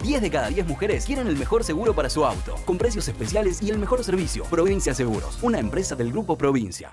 10 de cada 10 mujeres quieren el mejor seguro para su auto, con precios especiales y el mejor servicio. Provincia Seguros, una empresa del Grupo Provincia.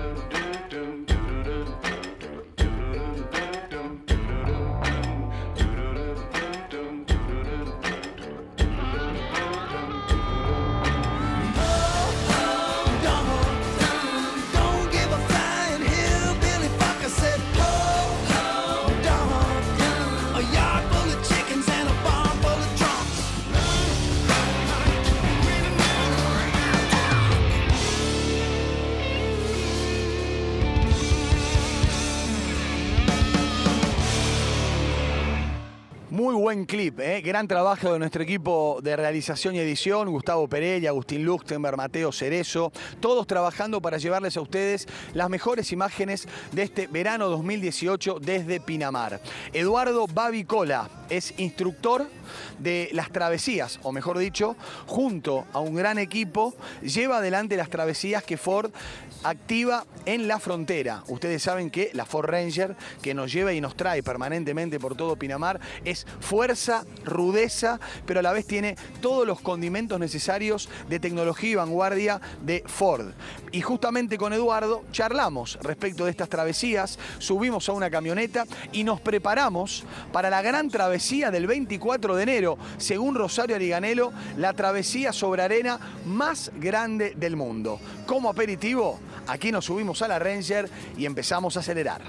Muy buen clip, gran trabajo de nuestro equipo de realización y edición, Gustavo Perella, Agustín Luchtenberg, Mateo Cerezo, todos trabajando para llevarles a ustedes las mejores imágenes de este verano 2018 desde Pinamar. Eduardo Babicola es instructor de las travesías, o mejor dicho, junto a un gran equipo, lleva adelante las travesías que Ford activa en la frontera. Ustedes saben que la Ford Ranger, que nos lleva y nos trae permanentemente por todo Pinamar, es fuerza, rudeza, pero a la vez tiene todos los condimentos necesarios de tecnología y vanguardia de Ford. Y justamente con Eduardo charlamos respecto de estas travesías, subimos a una camioneta y nos preparamos para la gran travesía del 24 de enero, según Rosario Ariganello, la travesía sobre arena más grande del mundo. Como aperitivo, aquí nos subimos a la Ranger y empezamos a acelerar.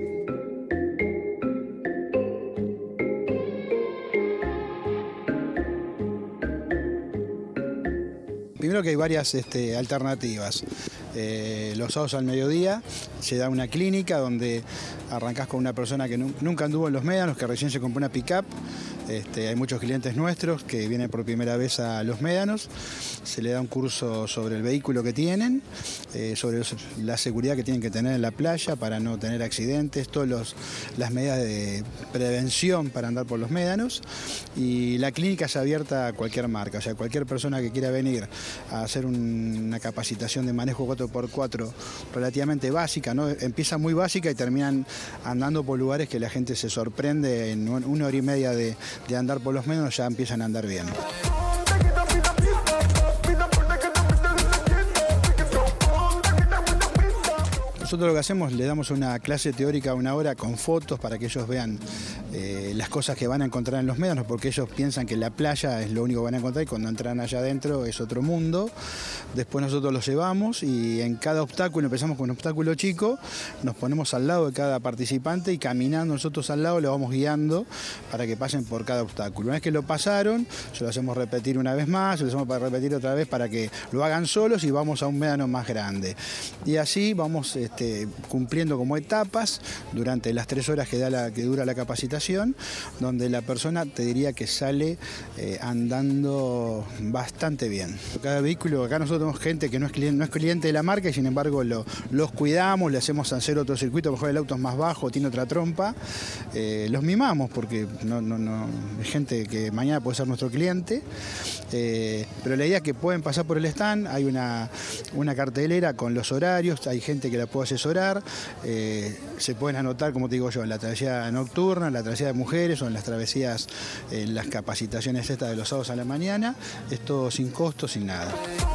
Primero que hay varias alternativas. Los sábados al mediodía se da una clínica donde arrancás con una persona que nunca anduvo en los médanos, que recién se compró una pick-up. Hay muchos clientes nuestros que vienen por primera vez a los médanos. Se le da un curso sobre el vehículo que tienen, sobre la seguridad que tienen que tener en la playa para no tener accidentes, todas las medidas de prevención para andar por los médanos. Y la clínica es abierta a cualquier marca, o sea, cualquier persona que quiera venir a hacer una capacitación de manejo 4x4 relativamente básica, ¿no? Empieza muy básica y terminan andando por lugares que la gente se sorprende. En 1 hora y media de andar por los médanos ya empiezan a andar bien. Nosotros lo que hacemos, le damos una clase teórica 1 hora con fotos para que ellos vean las cosas que van a encontrar en los médanos, porque ellos piensan que la playa es lo único que van a encontrar y cuando entran allá adentro es otro mundo. Después nosotros los llevamos y en cada obstáculo, empezamos con un obstáculo chico, nos ponemos al lado de cada participante y caminando nosotros al lado lo vamos guiando para que pasen por cada obstáculo. Una vez que lo pasaron, se lo hacemos repetir una vez más, se lo hacemos para repetir otra vez para que lo hagan solos y vamos a un médano más grande. Y así vamos cumpliendo como etapas durante las 3 horas que dura la capacitación, donde la persona te diría que sale andando bastante bien. Cada vehículo, acá nosotros tenemos gente que no es cliente de la marca y sin embargo los cuidamos, le hacemos hacer otro circuito, a lo mejor el auto es más bajo, tiene otra trompa, los mimamos porque no es gente que mañana puede ser nuestro cliente, pero la idea es que pueden pasar por el stand, hay una cartelera con los horarios, hay gente que la puede asesorar, se pueden anotar, como te digo yo, en la travesía nocturna, en la travesía de mujeres o en las travesías, en las capacitaciones estas de los sábados a la mañana, es todo sin costo, sin nada.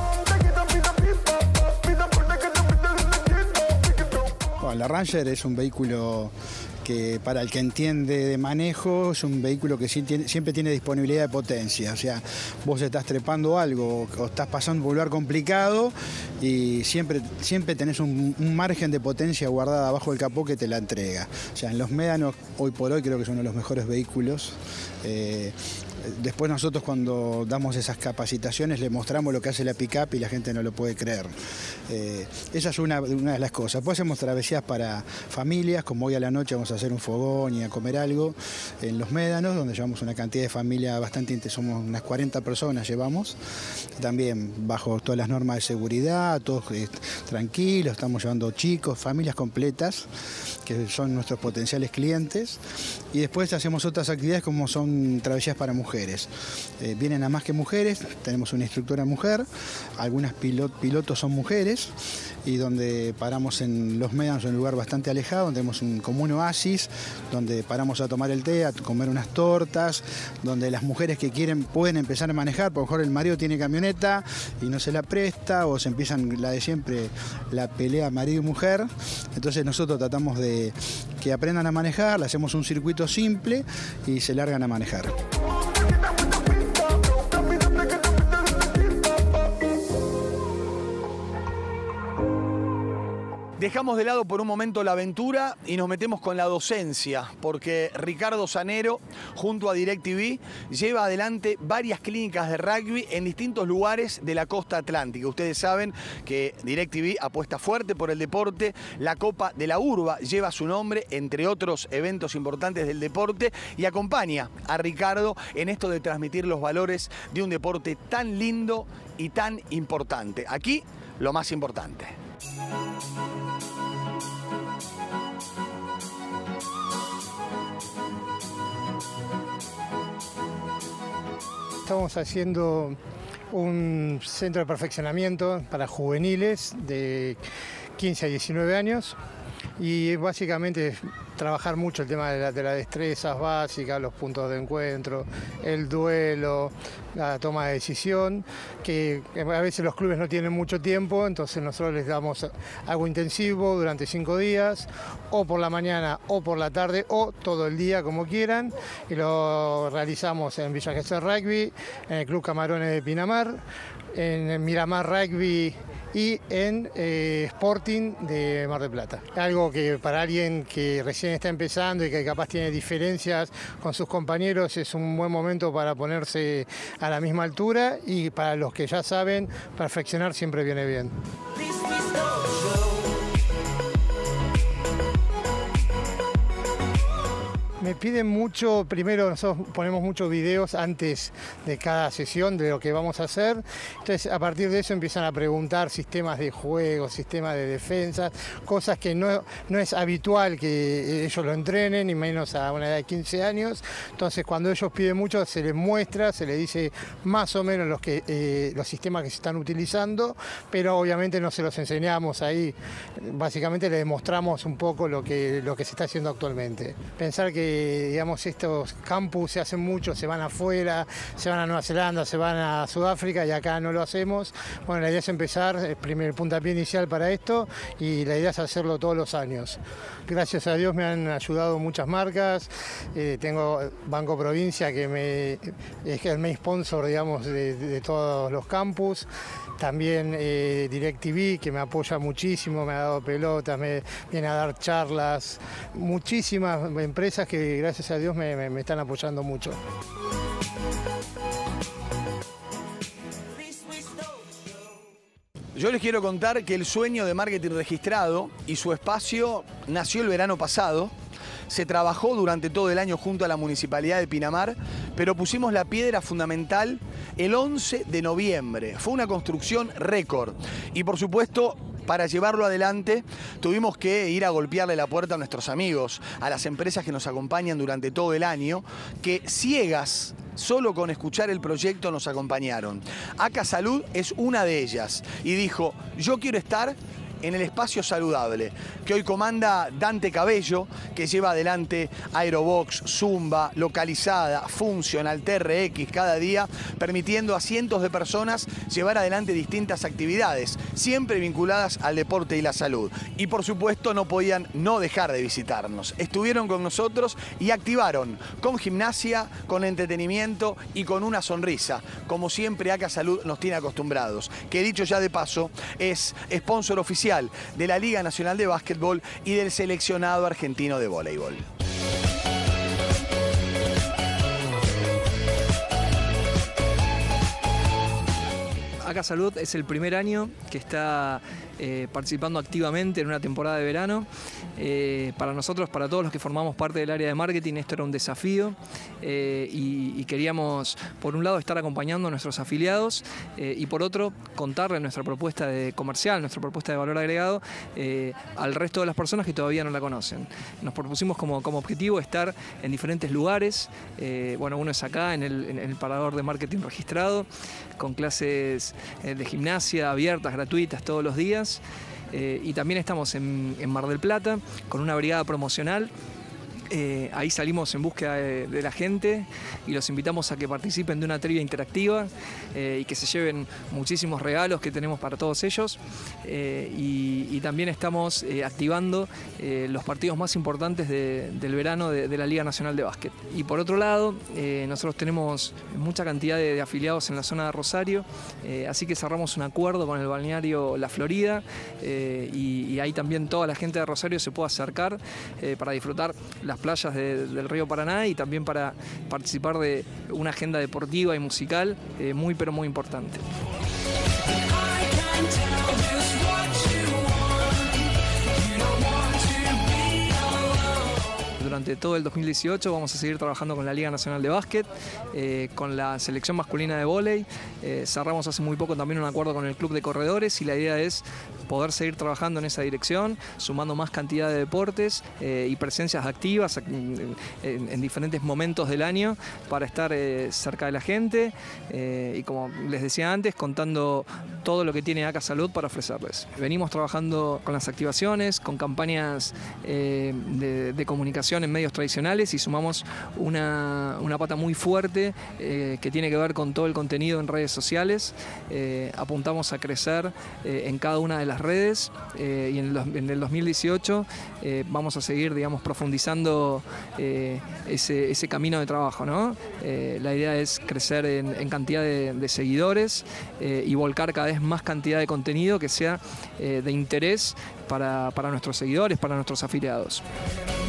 Bueno, la Ranger es un vehículo que para el que entiende de manejo es un vehículo que siempre tiene disponibilidad de potencia. O sea, vos estás trepando algo o estás pasando por un lugar complicado y siempre tenés un margen de potencia guardada abajo del capó que te la entrega. O sea, en los médanos, hoy por hoy, creo que son uno de los mejores vehículos. Después nosotros cuando damos esas capacitaciones le mostramos lo que hace la pick-up y la gente no lo puede creer. Esa es una de las cosas. Después hacemos travesías para familias, como hoy a la noche vamos a hacer un fogón y a comer algo en los médanos, donde llevamos una cantidad de familia bastante, somos unas 40 personas llevamos, también bajo todas las normas de seguridad, todos tranquilos, estamos llevando chicos, familias completas, que son nuestros potenciales clientes, y después hacemos otras actividades como son travesías para mujeres. Vienen a más que mujeres, tenemos una instructora mujer, algunas pilotos son mujeres, y donde paramos en los médanos, en un lugar bastante alejado, donde tenemos como un oasis, donde paramos a tomar el té, a comer unas tortas, donde las mujeres que quieren pueden empezar a manejar, por lo mejor el marido tiene camioneta y no se la presta, o se empiezan la de siempre, la pelea marido y mujer. Entonces nosotros tratamos de que aprendan a manejar, le hacemos un circuito simple y se largan a manejar. Dejamos de lado por un momento la aventura y nos metemos con la docencia, porque Ricardo Zanero, junto a DirecTV, lleva adelante varias clínicas de rugby en distintos lugares de la costa atlántica. Ustedes saben que DirecTV apuesta fuerte por el deporte. La Copa de la Urba lleva su nombre, entre otros eventos importantes del deporte, y acompaña a Ricardo en esto de transmitir los valores de un deporte tan lindo y tan importante. Aquí, lo más importante. Estamos haciendo un centro de perfeccionamiento para juveniles de 15 a 19 años y básicamente trabajar mucho el tema de las destrezas básicas, los puntos de encuentro, el duelo, la toma de decisión, que a veces los clubes no tienen mucho tiempo, entonces nosotros les damos algo intensivo durante 5 días, o por la mañana o por la tarde o todo el día como quieran, y lo realizamos en Villa Gesell Rugby, en el Club Camarones de Pinamar, en el Miramar Rugby y en Sporting de Mar del Plata. Algo que para alguien que recién está empezando y que capaz tiene diferencias con sus compañeros es un buen momento para ponerse a la misma altura, y para los que ya saben, perfeccionar siempre viene bien. Me piden mucho, primero nosotros ponemos muchos videos antes de cada sesión de lo que vamos a hacer, entonces a partir de eso empiezan a preguntar sistemas de juego, sistemas de defensa, cosas que no es habitual que ellos lo entrenen, y menos a una edad de 15 años, entonces cuando ellos piden mucho se les muestra, se les dice más o menos los sistemas que se están utilizando, pero obviamente no se los enseñamos ahí, básicamente les demostramos un poco lo que se está haciendo actualmente. Pensar que digamos, estos campus se hacen mucho, se van afuera, se van a Nueva Zelanda, se van a Sudáfrica, y acá no lo hacemos. Bueno, la idea es empezar, el primer puntapié inicial para esto, y la idea es hacerlo todos los años. Gracias a Dios me han ayudado muchas marcas, tengo Banco Provincia que es el main sponsor, digamos, de todos los campus. También DirecTV, que me apoya muchísimo, me ha dado pelotas, me viene a dar charlas. Muchísimas empresas que gracias a Dios me están apoyando mucho. Yo les quiero contar que el sueño de marketing registrado y su espacio nació el verano pasado. Se trabajó durante todo el año junto a la Municipalidad de Pinamar, pero pusimos la piedra fundamental el 11 de noviembre. Fue una construcción récord y, por supuesto, para llevarlo adelante tuvimos que ir a golpearle la puerta a nuestros amigos, a las empresas que nos acompañan durante todo el año, que ciegas, solo con escuchar el proyecto nos acompañaron. ACA Salud es una de ellas y dijo: yo quiero estar en el espacio saludable, que hoy comanda Dante Cabello, que lleva adelante Aerobox, Zumba, Localizada, Funcional, TRX cada día, permitiendo a cientos de personas llevar adelante distintas actividades, siempre vinculadas al deporte y la salud. Y por supuesto no podían no dejar de visitarnos. Estuvieron con nosotros y activaron con gimnasia, con entretenimiento y con una sonrisa, como siempre ACA Salud nos tiene acostumbrados, que dicho ya de paso es sponsor oficial de la Liga Nacional de Básquetbol y del seleccionado argentino de voleibol. ACA Salud es el primer año que está participando activamente en una temporada de verano. Para nosotros, para todos los que formamos parte del área de marketing, esto era un desafío y queríamos, por un lado, estar acompañando a nuestros afiliados y por otro, contarle nuestra propuesta comercial, nuestra propuesta de valor agregado al resto de las personas que todavía no la conocen. Nos propusimos como objetivo estar en diferentes lugares. Bueno, uno es acá, en el parador de marketing registrado, con clases de gimnasia abiertas, gratuitas, todos los días. y también estamos en Mar del Plata con una brigada promocional. Ahí salimos en búsqueda de la gente y los invitamos a que participen de una trivia interactiva y que se lleven muchísimos regalos que tenemos para todos ellos. Y también estamos activando los partidos más importantes del verano de la Liga Nacional de Básquet. Y por otro lado, nosotros tenemos mucha cantidad de afiliados en la zona de Rosario, así que cerramos un acuerdo con el balneario La Florida y ahí también toda la gente de Rosario se puede acercar para disfrutar las playas del río Paraná y también para participar de una agenda deportiva y musical muy pero muy importante. Durante todo el 2018 vamos a seguir trabajando con la Liga Nacional de Básquet, con la selección masculina de vóley. Cerramos hace muy poco también un acuerdo con el Club de Corredores y la idea es poder seguir trabajando en esa dirección, sumando más cantidad de deportes y presencias activas en diferentes momentos del año para estar cerca de la gente y, como les decía antes, contando todo lo que tiene ACA Salud para ofrecerles. Venimos trabajando con las activaciones, con campañas de comunicación en medios tradicionales y sumamos una pata muy fuerte que tiene que ver con todo el contenido en redes sociales. Apuntamos a crecer en cada una de las redes y en el 2018 vamos a seguir, digamos, profundizando ese camino de trabajo, ¿no? La idea es crecer en cantidad de seguidores y volcar cada vez más cantidad de contenido que sea de interés para nuestros seguidores, para nuestros afiliados.